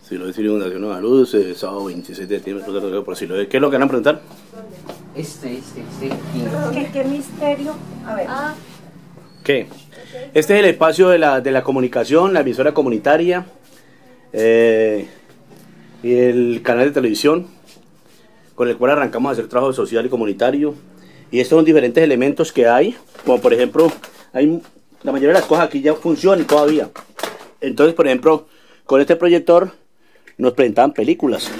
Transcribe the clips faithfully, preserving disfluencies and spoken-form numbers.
Siloé Cine Fundación Nueva Luz, eh, sábado veintiséis de septiembre, por Siloé. ¿Qué es lo que van a preguntar? Este, este, este. ¿Qué, qué misterio? A ver. Ah, ¿Qué? Este es el espacio de la, de la comunicación, la emisora comunitaria eh, y el canal de televisión con el cual arrancamos a hacer trabajo social y comunitario. Y estos son diferentes elementos que hay, como por ejemplo, hay la mayoría de las cosas aquí ya funcionan todavía. Entonces, por ejemplo, con este proyector nos presentaban películas.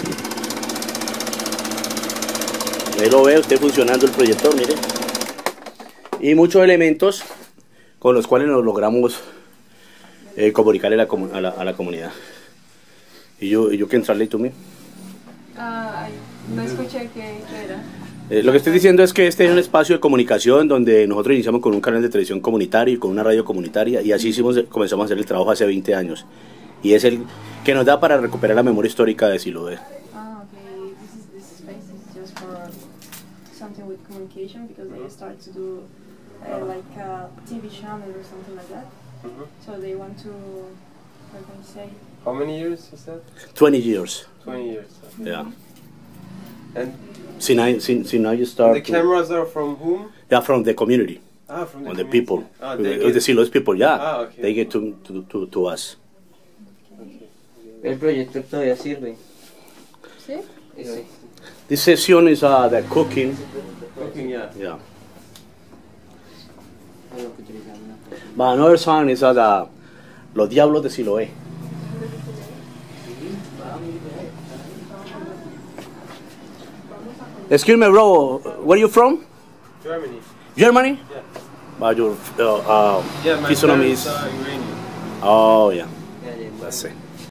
Ahí lo ve usted funcionando el proyector, mire. Y muchos elementos con los cuales nos logramos eh, comunicarle a la, a, la, a la comunidad. Y yo, yo can translate to me. ah, ay, no escuché qué qué era. Eh, lo que estoy diciendo es que este es un espacio de comunicación donde nosotros iniciamos con un canal de televisión comunitario y con una radio comunitaria, y así hicimos, comenzamos a hacer el trabajo hace veinte años. Y es el que nos da para recuperar la memoria histórica de Siloé. Ah, okay. This is this space is just for something with communication because they start to do uh, like a T V channel or something like that. Mm-hmm. So they want to, what can I say? How many years is that? twenty years. twenty years. Yeah. And So now, so, so now you start. the cameras are from whom? Yeah, from the community, Ah, from the, from the community. people, Ah, uh, they the get- Siloé people. Yeah, Ah, okay. they get to to to, to us. El proyector todavía sirve. ¿Sí? Ese. This session is uh, the cooking. Cooking, yeah. Yeah. Es lo que utilizamos, ¿no? But another song is uh, the Los Diablos de Siloé. Excuse me, bro. Where are you from? Germany. Germany? Yeah. But your uh, uh, Yeah, my physiognomy parents is. are Iranian. Oh yeah, Ya, ya. that's it.